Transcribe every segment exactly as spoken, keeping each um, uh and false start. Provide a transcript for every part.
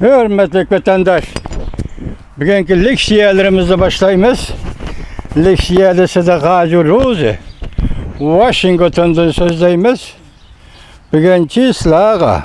Hürmetli vatandaş, bugünkü leksiyalarımızda başlayımız. Leksiyada size Gazi Rozi, Washington'dan sözleyimiz. Bugünkü slaga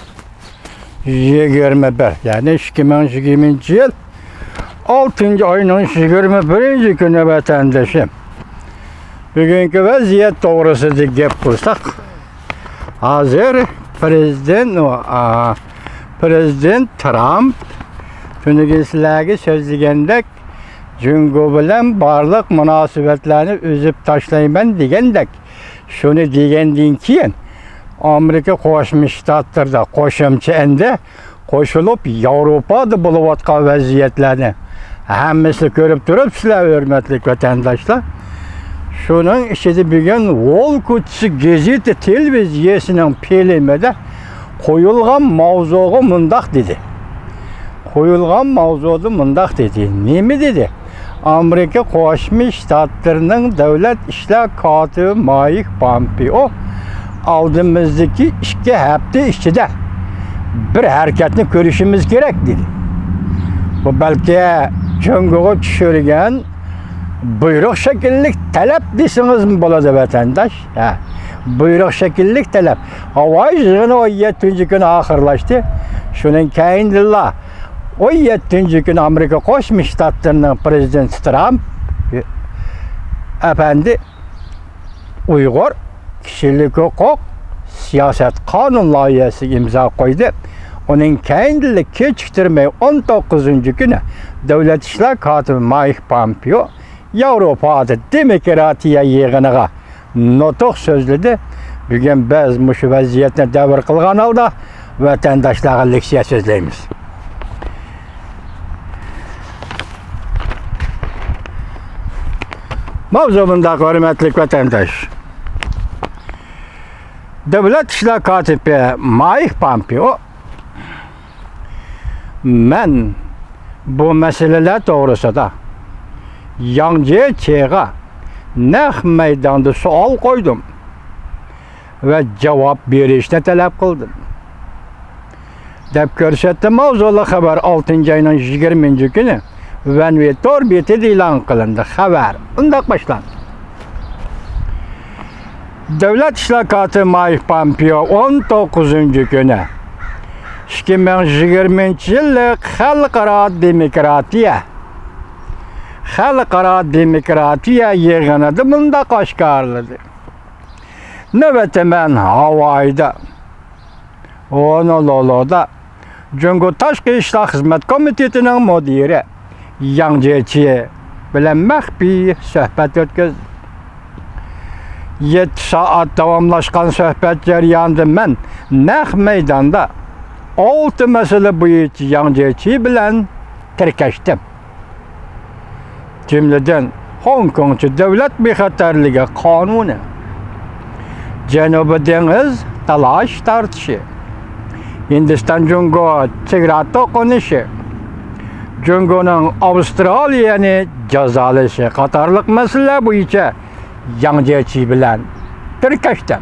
yigirme bir, yani iki bin yigirminchi yıl altıncı ayının yigirme birinci günü vatandaşım. Bugünkü vaziyet doğrusida gap qilsak, hozir prezident a, Prezident Trump tuniga sizlarga so'zlagandek Jungo bilan barliq munosabatlarni uzib tashlayman degandek, shuni degandan keyin Amerika Qo'shma Shtatlarida qo'shimcha endi qo'shilib Yevropada bo'layotgan vaziyatlarni hammasi ko'rib turibsizlar, hurmatli vatandoshlar. Shuning ichida bugun Volkutsi gazeta televiziyasining filmida qo'yilgan mavzuga mundaq dedi. Qo'yilgan mavzuda mundaq dedi. Nima dedi? Amerika Qo'shma Shtatlarining davlat ishlar kotibi Mike Pompeo oldimizdagi ikki hafta ichida bir harakatni ko'rishimiz kerak dedi. Bu balki Jungoga tushirgan buyruq shakillik talab desangiz bo'ladi vatandosh. Ha. Buyruq shakillik talab. Havo yig'ini o'n yettinchi kuni oxirlashdi. Shuning keyindilla o'n yettinchi kuni Amerika Qo'shma Shtatlarining prezidenti Trump efendi Uyg'ur kishilik huquq siyosat qonun loyihasiga imzo qo'ydi. Uning keyindilla kechiktirmay o'n to'qqizinchi kuni davlat ishlar kotibi Mike Pompeo Yevropada demokratiya yig'iniga nutq so'zladi. Bugun biz mushu vaziyatni davr qilgan holda vatandoshlarga leksiya so'zlaymiz. Mavzumunda hurmatli vatandosh. Davlat ishlar kotibi Mike Pompeo men bu masalalar to'g'risida Yang Jiechiga naq maydonda savol qo'ydim va javob berishni talab qildim. Deb ko'rsatdi mavzuli xabar oltinchi oyning yigirmanchi kuni Vanvetor betida e'lon qilindi. Xabar undaq boshlandi. Davlat ishlar kotibi Mike Pompeo o'n to'qqizinchi kuni ikki ming yigirmanchi yillik xalqaro demokratiya Xalqaro demokratiya yig'inida bundaq oshkorladi. Navbatda men Havayda, Honoluluda Jungo Tashqi ishlar xizmat komitetining mudiri Yang Jiechi bilan maxfiy suhbat o'tkazdim. yetti soat davomlashgan suhbat jarayonida men naq maydonda olti masala bo'yicha Yang Jiechi bilan tirkashdim. Cümleden Hong Kongchi davlat bexatarligi qonuni, Janubiy dengiz talash tortishi, Hindiston Jungo chegara to'qinishi, Jungoning Avstraliyani jazolashi qatorliq masalalar bo'yicha Yang Jiechi bilan tirkashdim.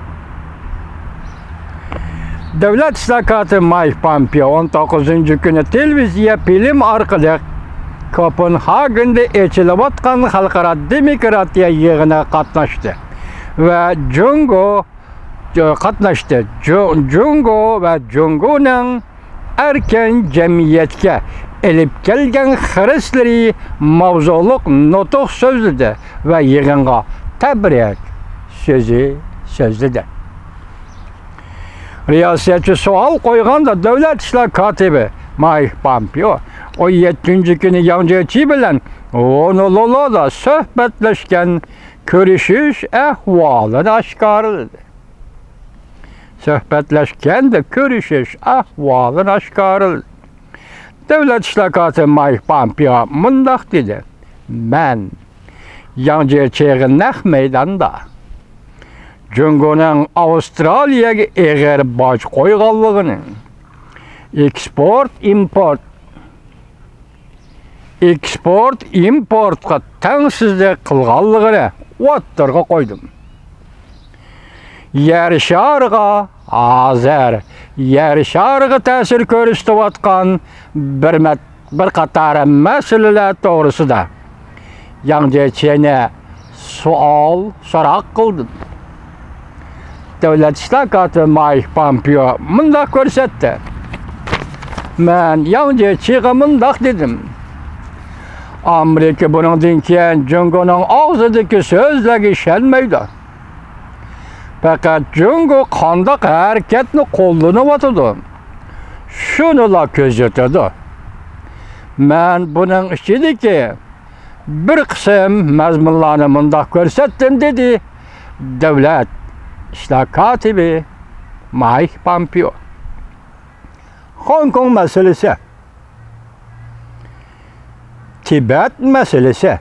Davlat ishlar kotibi Mike Pompeo o'n to'qqizinchi kuni televiziya film orqali Kopenhagen'da echilayotgan xalqaro demokratiya yig'inida qatnashdi va Jungo qatnashdi. Jungo va Jungoning erkin jamiyatga elib kelgan xiraslari mavzuliq nutq so'zladi va yig'inga tabrik so'zi so'zladi. Riyosatchi savol qo'yganda davlat ishlar kotibi Mike Pompeo o'n yettinchi kuni Yang Jiechi bilan Honoluluda suhbatlashgan, ko'rishish ahvolini oshkorladi. Suhbatlashganda ko'rishish ahvolini oshkorladi. Davlat ishlar kotibi Mike Pompeo mundaq dedi. Men Yang Jiechiga naq maydonda Jungoning Avstraliyaga eg'ir boj qo'yganligini, eksport import eksport importga tengsizlik qilganligini o'ttirga qo'ydim. Yer shariga hozir yer şarığı ta'sir ko'rsatayotgan bir bir qator masalalar to'g'risida yangichani savol so'roq qildim. Davlat ishlar katibi Mike Pompeo mundaq ko'rsatdi. Men yangichiga mundaq dedim. Amerika bundan keyin Jungoning og'zidagi so'zlarga ishonmaydi. Faqat Jungo qanday harakatni qo'llanayotdi. Shunila ko'rsatadi. Men buning ichidagi bir qism mazmunlarni mundaq ko'rsatdim dedi Davlat ishlar katibi Mike Pompeo. Hong Kong meselesi, Tibet meselesi,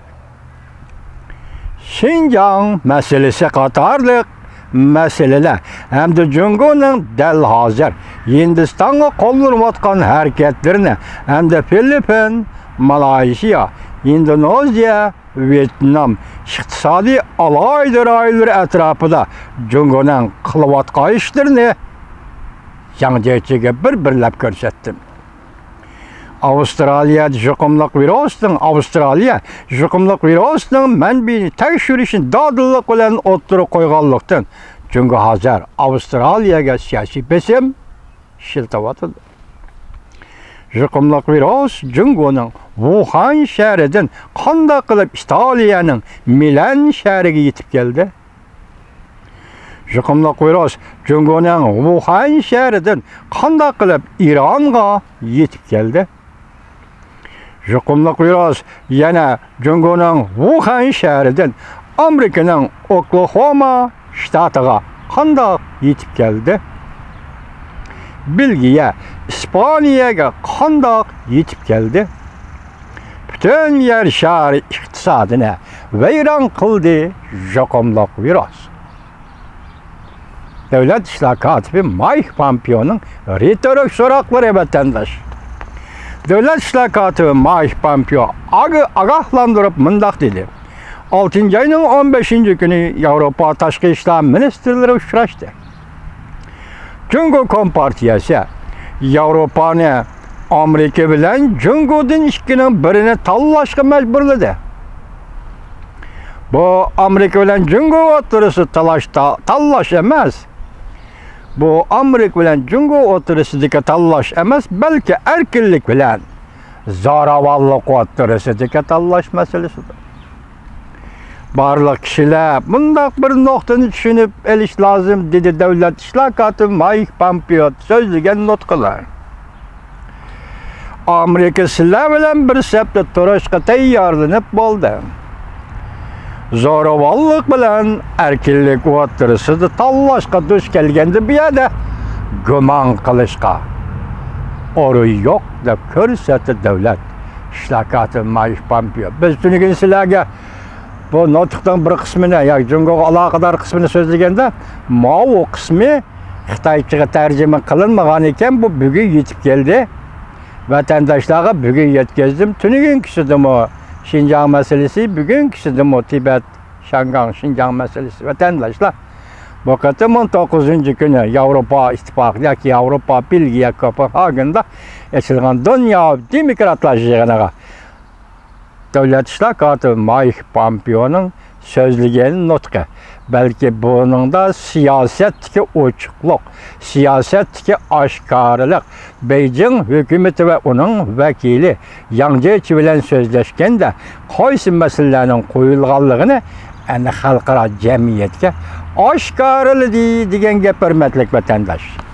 Xinjiang meselesi qatorliq meseleler hem de Jungo'nun dal hozir Hindistan'a qo'llanayotgan hareketlerini hem de Filipin, Malayziya, Endonezya, Vietnam iqtisodiy alaylar atrofida Jungo'nun qilayotgan ishlarini yangichiga bir-birlab ko'rsatdim. Avstraliya yuqumliq virusning Avstraliya yuqumliq virusning manbini tekshirishni dadillik bilan o'ttirib qo'yganlikdan Jungo hozir Avstraliyaga siyosiy besim shiltayotdi. Yuqumliq virus Jungoning Wuhan shahridan qanday qilib Italiyaning Milan shahriga yetib keldi? Yuqumliq virus Jungoning Wuhan shahridan qanday qilib Ironga yetib keldi? Yuqumliq virus yana Jungoning Wuhan shahridan Amerikaning Oklahoma shtatiga qanday yetib keldi? Belgiya, İspaniyaga qanday yetib keldi? Bütün yer shari iqtisodini vayron qildi yuqumliq virus. Davlat ishlar katibi Mike Pompeo'nun retorik so'roqlari vatandaş. Davlat ishlar katibi Mike Pompeo agahlandırıp mundaq dedi. oltinchi ayning o'n beshinchi kuni Yevropa tashqi ishlar ministrlari uchrashdi. Jungo Kompartiyasi Yevropani Amerika bilan Jungodan ikkining birini tanlashga majburladi. Bu Amerika bilan Jungo o'rtasida talash tanlash emas. Bu Amerika bilan Jungo o'rtasidagi tanlash emas, balki erkinlik bilan zo'ravonlik o'rtasidagi tanlash masalasidir. Barliq kishilar bundaq bir nuqtani tushunib olish lozim dedi Davlat ishlar katibi Mike Pompeo so'zlagan nutqlar. Amerika sizlar bilan bir safda turishga tayyorlanib bo'ldi. Zo'ravonlik bilan erkinlik o'rtasida tanlashga duch kelganda bu yerda gumon qilishga o'rin yo'q deb ko'rsatdi Davlat ishlar katibi Mike Pompeo. Biz bugun sizlarga bu nutqning bir qismini, yoki Jungoga aloqador qismini so'zlaganda, bu qismi Xitoychaga tarjima qilinmagan ekan, bu bugun yetib keldi. Vatandaşlara bugün yetkazdim. Tününküsüdüm o Xinjiang meselesi, bugünküsüdüm o Tibet, Şangan, Xinjiang meselesi. Vatandaşlar, bu katım on dokuzuncu günü Avrupa İttifakı, yoki Avrupa Belgiya Kopenhagen'da açılgan Dünya Demokratlar yig'iniga Davlat ishlar katibi Mike Pompeo'nun so'zlagan nutqi. Belki bununda siyasetki ochiqlik, siyasetki oshkorlik, Beijing hükümeti ve onun vekili Yangichi bilan so'zlashganda qaysi masalalarning qo'yilganligini ana xalqaro jamiyatga oshkorladi degan gap hurmatli vatandosh.